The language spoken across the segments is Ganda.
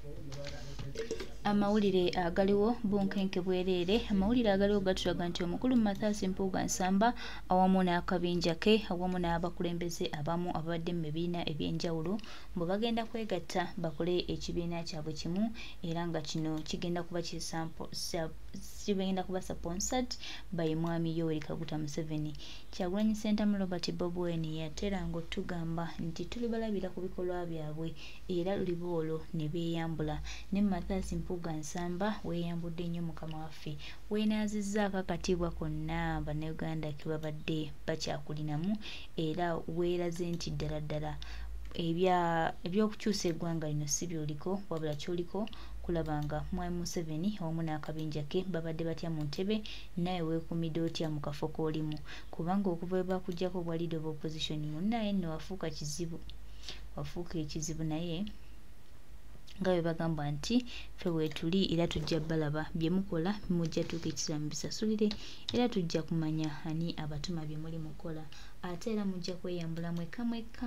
Amawulire agaliwo bunkenke bwerere. Amawulire agaliwo gatulaga nti omukulu Mathias Mpuga Nsamba awamu n'akabinja ke awamu n'abakulembeze abamu ababadde mu bibiina ebyenjawulo bwe bagenda kwegatta bakole ekibiina kyabwe kimu era nga kino kigenda kuba kigenda kuba sponsored by Mwami Yoweri Kaguta Museveni. Kyagulanyi Ssentamu Robert Bobi Wiine yateranga otugamba nti tulibalabira ku bikolwa byabwe era liboolo ne beeyambula. Ne Mathias Mpuga Nsamba weeyambudde nnyo mukama waffe, weenaazizzaako akatiibwa konna bannayuganda ke babadde bakyakulinamu era weeraze nti ddala ebyokukyusa eggwanga lino si byoliko wabula kyoliko kulabanga Mwami Museveni awamu n'akabinja ke babadde batya mu ntebe naye weekumidde otya mu kafo k'olimu, kubanga okuva we baakuggyako obwa leader of opposition munnaye nno wafuuka ekizibu naye nga bwe bagamba nti ffe weetuli era tujja balaba bye mukola mujja tuukiriza mu bisasulire era tujja kumanya ani abatuma bye muli mukola ate era mujja kweyambula mwekka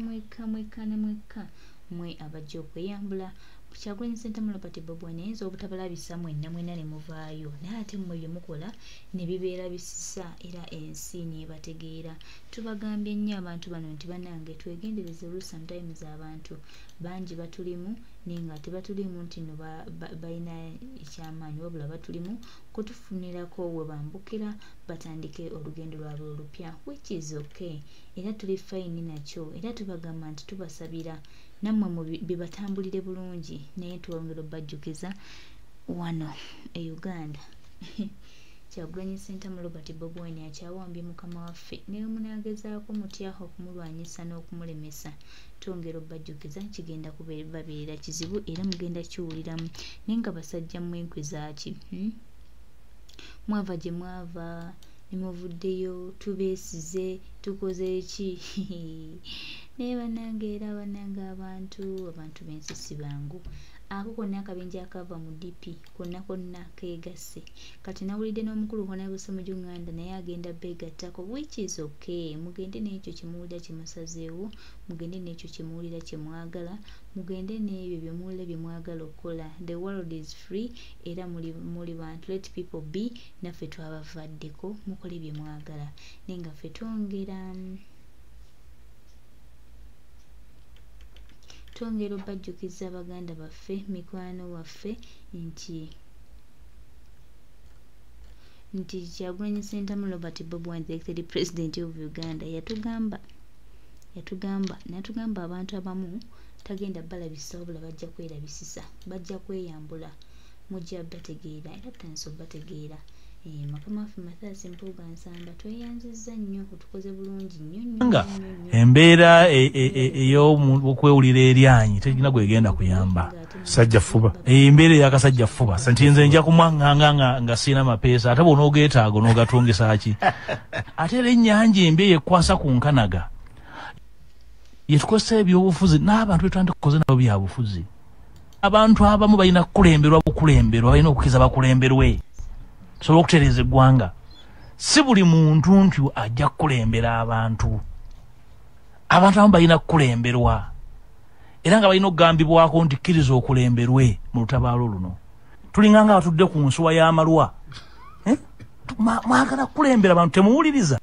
mwe abajja okweyambula. Kyagulanyi Ssentamu Robert Bobi Wiine ayinza obutabalabisa mwenna ne muvaayo naye ate mmwe bye mukola ne bibeera bisisa era ensi nebategeera. Tubagambye nnyo abantu bano nti bannange twegendereze sometimes abantu bangi batulimu naye nga tebatulimu nti no balina ekyamaanyi wabula batulimu kutufunirako we bambukira batandike olugendo lwabwe olupya, which is okay era tuli fine nakyo era tubagamba nti tubasabira nammwe bibatambulire bulungi naye twongera obajjukiza wano e Uganda. Kyagulanyi Ssentamu Robert Bobi Wiine akyawambye mukama waffe naye munagezaako mutya okumulwanyisa n'okumulemesa. Twongera obajjukiza kigenda kubabeerera kizibu era mugenda kiwuliramu naye nga basajja mwenkwe zaaki mwava gye mwava nemuvuddeyo tubeesize tukoze eki naye bannange era bannange abantu b'ensi si bangu. Ako konna akabinja akava mu DP konna keegasse kati nawulidde n'omukulu Honorable mu Uganda naye agenda beegattako, which is okay. Mugende n'ekyo kyemuwulira kyemusazeewo, mugende n'ekyo kyemuwulira kyemwagala, mugende n'ebyo byemuwulira byemwagala okukola. The world is free era muli bantu, let people be. Naffe twabavaddeko mukole byemwagala naye nga ffe twongera obajjukiza abaganda baffe mikwano waffe nti Kyagulanyi Ssentamu Robert Bobi Wiine, the elected president of Uganda, yatugamba natugamba abantu abamu tagenda balabisa wabula bajja kwerabisisa, bajja kweyambula, mujja bategeera era tutandise obategeera. Mukama waffe Mathias Mpuga Nsamba tweyanzizza nnyo kutukoze bulungi nnyo nga embeera ey'okwewulira eryanyi tegina gwegenda kuyamba sajja fuba embeera ey'akasajja fuba nze nja kumwaŋŋanga nga sirina mapeesa ate bw'onoogeetaago n'ogatongesa ki ate era ennyanja embi eyekwasa ku nkanaga yetukozesa ebyobufuzi n'abantu betwandikukoze nabo byabufuzi. Abantu abamu balina kukulemberwa balina okukiza bakulemberwe sobola okutereeza eggwanga. Si buli muntu nti ajja kukulembera abantu abamu balina kukulemberwa era nga balina okugambibwako nti kkiriza okulemberwe mu lutabaalo luno. Tulinga nga batudde ku nsuwa y'amalwa mwagala kukulembera abantu temuwuliriza.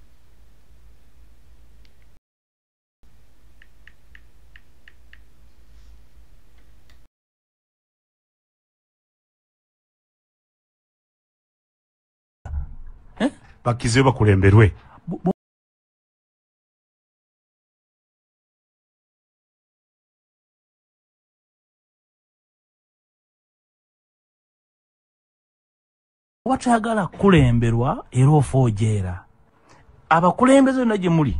bakize bakulemberwe watayagala kulemberwa era ofoojeera abakulembeze na gye muli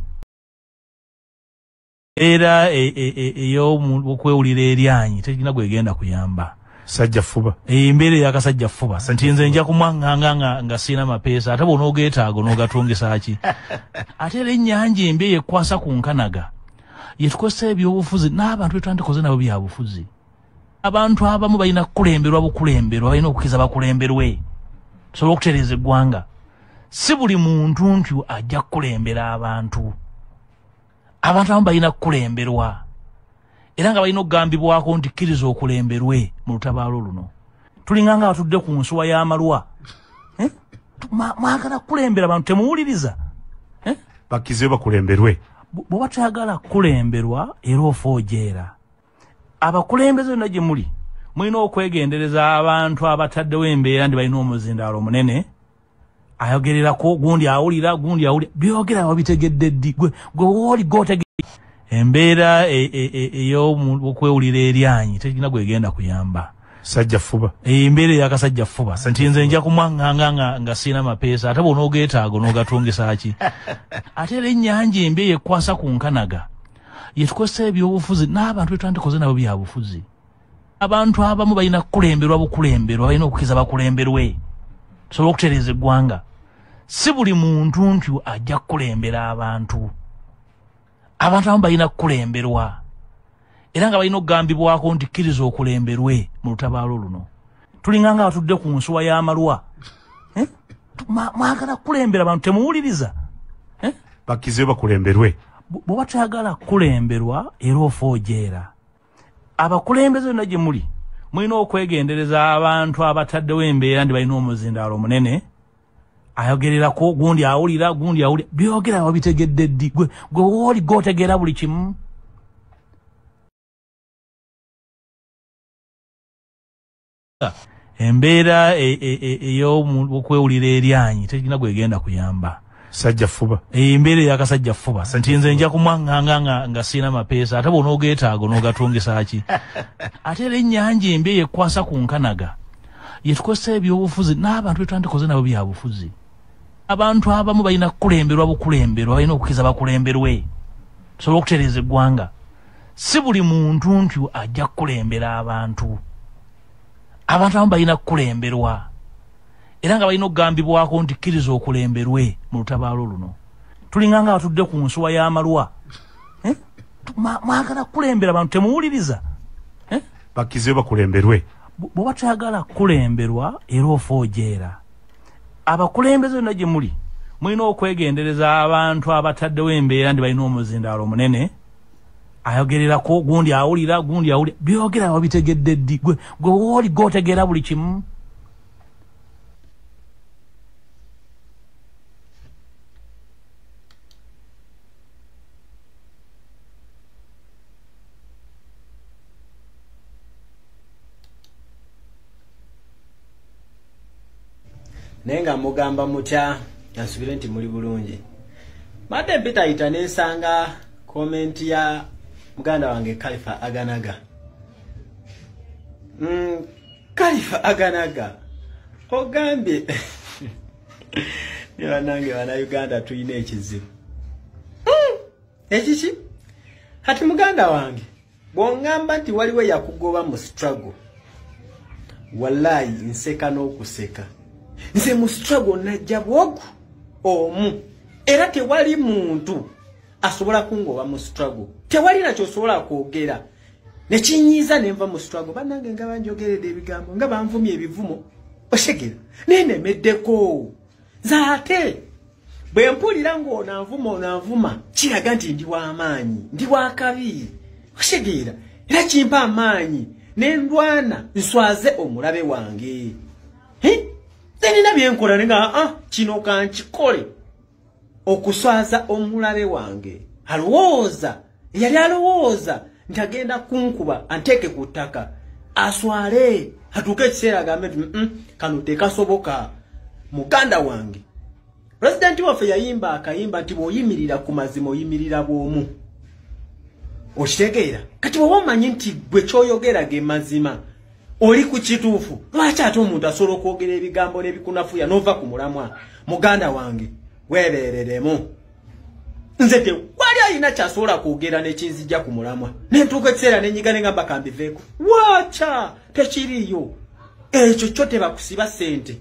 era ey'okwewulira eryanyi tegina gwegenda kuyamba sajja fuba embeera ey'akasajja fuba nze nja kumwaŋŋanga nga sirina mapeesa ate bw'onoogeetaago n'ogatongesa ki ate era ennyanja embi eyekwasa ku nkanaga yetukozesa ebyobufuzi n'abantu betwandikoze nabo byabufuzi. Abantu abamu balina kukulemberwa balina okukiza bakulemberwe sobola okutereeza eggwanga. Si buli muntu nti ajja kukulembera abantu abamu balina kukulemberwa era nga balina okugambibwako nti kkiriza okulemberwe mu lutabaalo luno. Tulinganga batudde ku nsuwa y'amalwa. Mwagala kulembera abantu temuwuliriza. Bakize bakulemberwe. Bw'oba toyagala kulemberwa era ofa ojeera. Abakulembeze bonna gye muli mulina okwegendereza abantu abataddewo embeera ndi balina omuzindaalo omunene. Ayogererako gundi awulira byogera wabitegedde ddi gwe woli gotegedde. Embeera ey'okwewulira eryanyi tegina gwegenda kuyamba. Sajja fuba. Embeera ey'akasajja fuba. Nti nze nja kumwanganga nga sina mapeesa ate bw'onoogeetaaga onoogatongesa ki. Ate era ennyanja embi eyekwasa ku nkanaga yetukozesa ebyobufuzi n'abantu betwandikoze nabo byabufuzi. Abantu abamu balina kukulemberwa balina okukiza bakulemberwe sobola okutereeza eggwanga. Si buli muntu nti ajja kukulembera abantu. Abantu abamu balina kukulemberwa era nga balina okugambibwako nti kkiriza okulemberwe mu lutabaalo luno. Tulinganga batudde ku nsuwa y'amalwa. Mwagala kulembera abantu temuwuliriza. Bakize bakulemberwe. Bw'oba toyagala kulemberwa era ofa ojeera. Abakulembeze bonna gye muli mulina okwegendereza abantu abataddewo embeera ndi balina omuzindaalo omunene. Ayogererako gundi awulira byogera wabitegedde ddi gwe woli gotegeera buli kimu. Embeera ey'okwewulira eryanyi tegina gwegenda kuyamba. Sajja fuba. Embeera ey'akasajja fuba. Nti nze nja kumwanganga nga sina mapeesa ate bw'onoogeetaaga onoogatongesa ki. Ate era ennyanja embi eyekwasa ku nkanaga yetukozesa ebyobufuzi n'abantu betwandikoze nabo byabufuzi. Abantu abamu balina kukulemberwa balina okukiza bakulemberwe sobola okutereeza eggwanga. Si buli muntu nti ajja kukulembera abantu. Abantu abamu balina kukulemberwa era nga balina okugambibwako nti kkiriza okulemberwe mu lutabaalo luno. Tulinganga batudde ku nsuwa y'amalwa. Mwagala kulembera abantu temuwuliriza. Bakize bakulemberwe. Bw'oba toyagala kulemberwa era ofa ojeera. Abakulembeze bonna gye muli mulina okwegendereza abantu abataddewo embeera ndi balina omuzindaalo omunene. Ayogererako gundi awulira byogera wabitegedde ddi gwe woli gotegeera buli kimu. Nenga mugamba mutya yansubire nti muli bulungi. Mate mpita ita nensanga comment ya muganda wange Khalifa Aganaga. Khalifa Aganaga ogambye niba nange wana Uganda tuyina ekizibu. Ekichi hati muganda wange bw'ongamba nti waliwo yakugoba mu struggle wallahi nseka n'okuseka. Nze mu struggle najja bwogu omu era tewali muntu asobola kungoba mu struggle. Tewali nakyo sobola kwogera ne kinyiza nenva mu struggle. Bannange nga banjogeredde ebigambo nga banvumye ebivumo oshegera nenemeddeko zaate bwe mpulira ng'onanvuma kiraga nti ndi w'amaanyi ndi wa kabi oshegera era kimpa amaanyi n'endwana nswaze omulabe wange. Nina byenkola nenga kino kankikole okuswaza omulabe wange. Alowooza yali alowooza nti agenda kunkuba anteke ku ttaka aswale atuuke ekiseera agambe nti kano tekasoboka. Muganda wange President waffe yayimba akayimba nti bw'oyimirira ku mazima oyimirira bw'omu. Okitegeera kati bw'oba omanyi nti gwe ky'oyogera ge mazima oli ku kituufu lwaki ate omuntu asobola okwogera ebigambo n'ebikunafuya n'ova ku mulamwa. Muganda wange weebereremu. Nze tewali alina kyasobola kwogera nekinzijja ku mulamwa nentuuka ekiseera nenyiga nengamba kambiveeko. Wacha tekiriyo ekyo kyo tebakusiba ssente.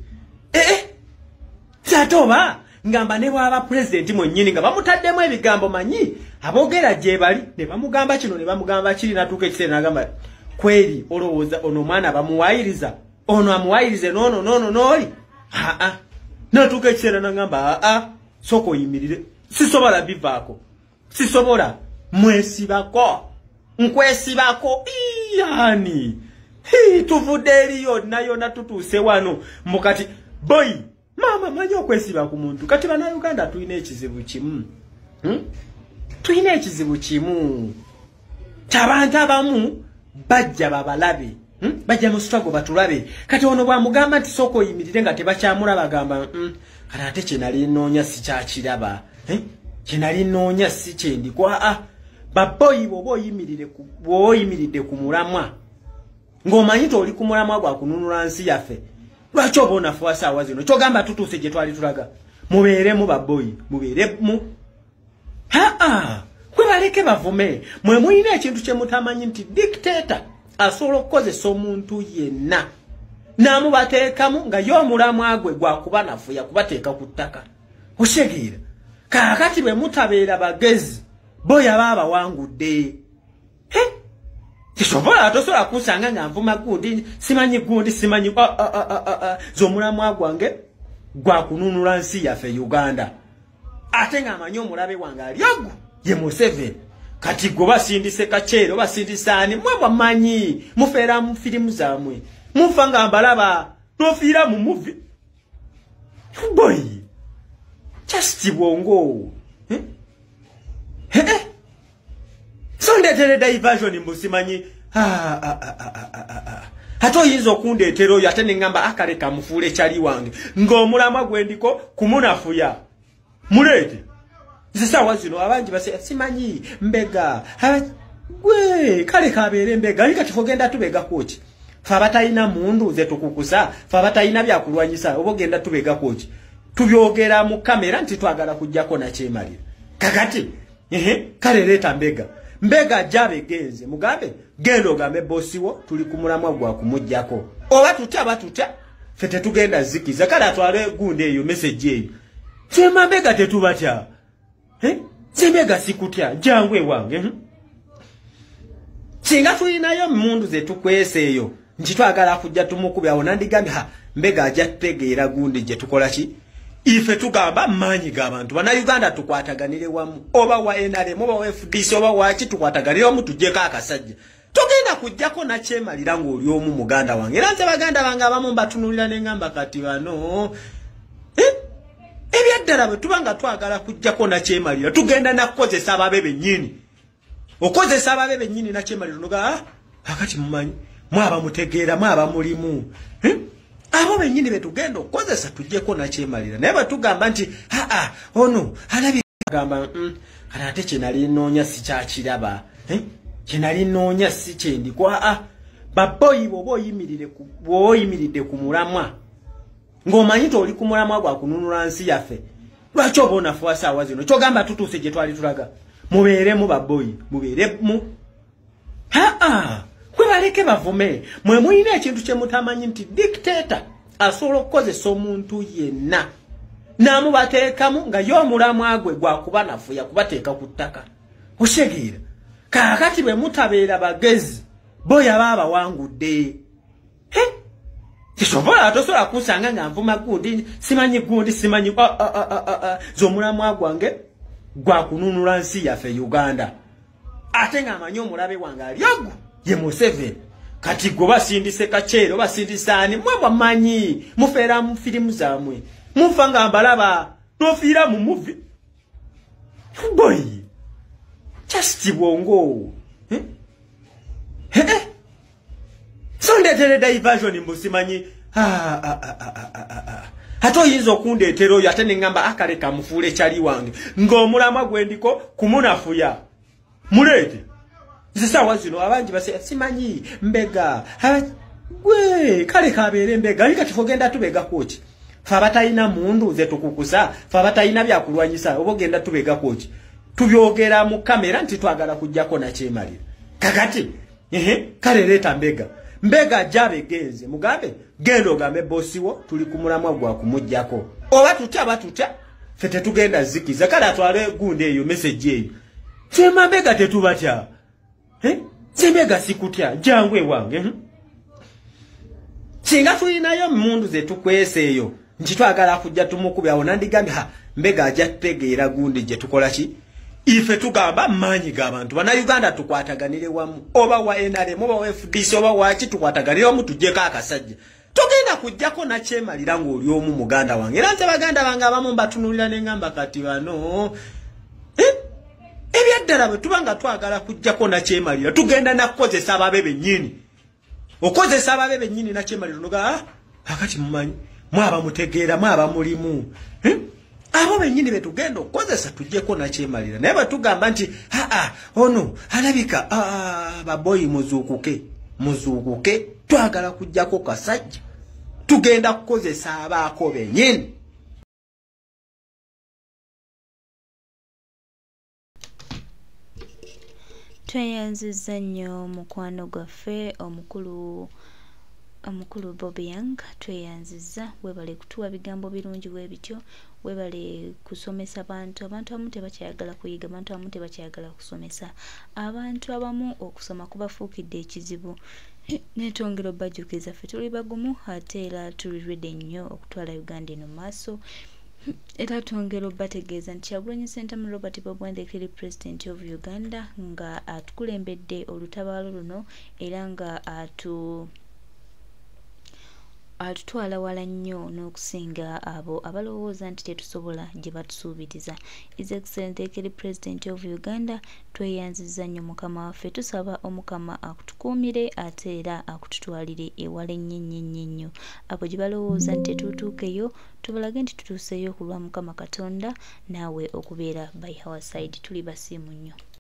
Ate oba ngamba ne bwaba pulezidenti mwennyini nga bamutaddemu ebigambo manyi aboogera gye bali ne bamugamba kino ne bamugamba kiri natuuka ekiseera nagamba kweri olowooza ono omwana bamuwayiriza ono amuwayirize nono n'oli. Natuuka ekiseera nagamba sooka oyimirire sisobola bivaako sisobola mwesibako nkwesibako yani tuvudde eriyo nayona tutuuse wano mukati boy mama manyi okwesiba ku muntu kati bana Uganda tulina ekizibu kimu tulina ekizibu kimu ky'abantu abamu bajja babalabe bajja mu struggle batulabe kati ono bwamugamba nti soko yimirire nga tebakyamula bagamba kati ate kyenali nnoonya si kyakiraba kyenali nnoonya si kyendi kwa baboyi bwoba oyimiridde ku mulamwa ng'omanyi nti oli ku mulamwa gwa kununula nsi yaffe lwaki oba onafuwa saawa zino kyogamba tutuuse gye twali tulaga mubeeremu baboyi mubeeremu kwe baleke bavume mwe mulina ekintu kye mutamanyi nti dictator asobola okukozesa omuntu yenna n'amubateekamu nga y'omulamwa gwe gwakuba nafuya kubateeka ku ttaka oshegeera kaakati bwe mutabeera bagezi bo yaba abawangudde kisobola tosobola kusanga nga nvuma gundi simanyi z'omulamwa gwange gwakununula nsi yaffe Uganda ate ng'amanyi omulabe wange alyogu ye Museveni kati gwe basindise Kakyero basindisaani mwe bwamanyi mufeera mu firimu zammwe mufa nga mbalaba tofiira mu muvi boy just bwongo so ndeetere diversion mbusimanyi ate oyinza okundeetera oyo ate ne ngamba akaleka mufuule kyali wange ng'omulamwa gwe ndiko kumunafuya muleete zisaawa zino abangi base simanyi mbega gwe kale kabeere mbega ali kati fogenda tubegako ki fe abatalina mundu ze tukukusa fe abatalina byakulwanyisa oba ogenda tubegako ki tubyogera mu kamera nti twagala kujjako nakyemalira kakati kale leeta mbega jabe genze mugambe genda ogambe bosi wo tuli ku mulamwa gwa kumujjako oba tutya fe tetugenda zikiza kale atwale gunde eyo message eyo kyema mbega tetubatya Zimbega sikutya jangwe wange singa tulinayo mundu ze tukweseeyo njitwagala kujja tumukubya awo nandigambye mbega ajja tutegeera gundi gye tukola ki ife tugamba manyi g'abantu bana Uganda tukwataganire wamu oba wa NRM oba wa FDC oba waki tukwataganire wamu tujjeko akasajja tugenda kujjako nakyemalira ng'oli omu muganda wange era nze baganda bange abamu mbatunulira ne ngamba kati bano ebyaddala bwe tubanga twagala kujjako nakyemalira tugenda nakukozesa ababebe nnyini okozesa ababebe nnyini nakyemalira noga akati mumanyi mwaba mutegeera mwaba mulimu abo bennyini betugenda okukozesa tujjeko nakyemalira naye batugamba nti ono alabigamba ate kyenali nnoonya si kyakiraba kyenali nnoonya si kyendi kwa baboyi bwoba oyimiridde ku mulamwa ng'omanyi nti oli ku mulamwa gwa kununula nsi yaffe lwaki oba onafuwa saawa zino kyogamba tutuuse gye twali tulaga mubeeremu baboyi mubeeremu kwe baleke bavume mwe mulina ekintu kye mutamanyi nti dictator asobola okukozesa omuntu yenna n'amubateekamu nga y'omulamwa gwe gwakuba nafuya kubateeka ku ttaka oshegeera kaakati bwe mutabeera bagezi bo yaba abawangudde kisobola tosobola kusanga nga nvuma gundi simanyi z'omulamwa gwange gwakununula nsi yaffe Uganda ate ng'amanyi omulabe wange alyogu ye Museveni kati gwe basindise Kakyero basindisaani mwe bwamanyi mufeera mu firimu zammwe mufa nga mbalaba tofiira mu muvi boy just bwongo so ndeetere diversion mbusimanyi ate oyinza okundeetera oyo ate ne ngamba akaleka mufuule kyali wange ng'omulamwa gwe ndiko kumunafuya muleete zisaawa zino abangi base simanyi mbega gwe kale kabeere mbega ali kati fogenda tubegako ki fe abatalina mundu ze tukukusa fe abatalina byakulwanyisa oba ogenda tubegako ki tubyogera mu kamera nti twagala kujjako nakyemalira kakati kale leeta mbega jabe genze mugambe genda ogambe bosi wo tuli ku mulamwa gwa kumujjako oba tutya fe tetugenda zikiza kale atwale gunde eyo message eyo kyema mbega tetubatya zimbega sikutya jangwe wange singa tulinayo mundu ze tukweseeyo njitwagala kujja tumukubya awo nandigambye mbega ajja tutegeera gundi gye tukola ki ife tugamba maanyi g'abantu bannayuganda tukwataganire wamu oba wa NRM oba wa FDC oba waki tukwataganire wamu tujjeko akasajja tugenda kujjako nakyemalira ng'oli omu muganda wange era nze baganda bange abamu mbatunulira ne ngamba kati bano ebyaddala bwe tuba nga twagala kujjako nakyemalira tugenda nakukozesa ababe bennyini okozesa ababe bennyini nakyemalira noga akati mumanyi mwaba mutegeera mwaba mulimu abo bennyini betugenda okukozesa tujjeko nakyemalira naye batugamba nti ono alabika baboyi muzuukuke twagala kujjako kasajja tugenda kukozesa abaako bennyini. Tweyanziza nnyo mukwano gwaffe omukulu Bobi Wiine tweyanziza webale kutuwa bigambo birungi bwebityo webale kusomesa abantu abamu tebakyayagala kuyiga abantu abamu tebakyayagala kusomesa abantu abamu okusoma kubafuukidde ekizibu netongera obajjukiza ffe tuli bagumu ate era tuli ready nnyo okutwala Uganda eno maaso era twongera obategeeza nti Kyagulanyi Ssentamu Robert Bobi Wiine the President of Uganda nga atukulembedde olutabaalo luno era nga atutwala wala nnyo n'okusinga abo abalowooza nti tetusobola gye batusuubiriza. His Excellency the President of Uganda tweyanziza nnyo mukama waffe tusaba omukama akutukuumire ate era akututwalire ewala ennyo abo gye balowooza nti tetutuukeyo tubalage nti tutuuseyo ku lwa mukama Katonda naawe okubeera by our side tuli basiimu nnyo.